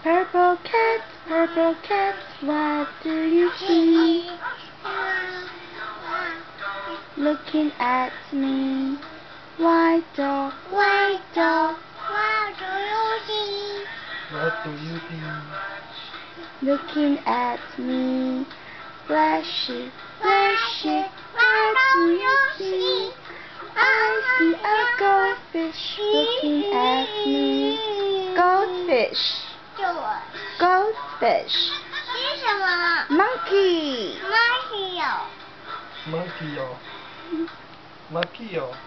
Purple cat, what do you see? Looking at me. White dog, what do you see? What do you see? Looking at me. Flashy, what do you see? I see a goldfish looking at me. Goldfish. 就我 Goldfish. 是什么 Monkey. Mario Monkey 哦，Monkey 哦。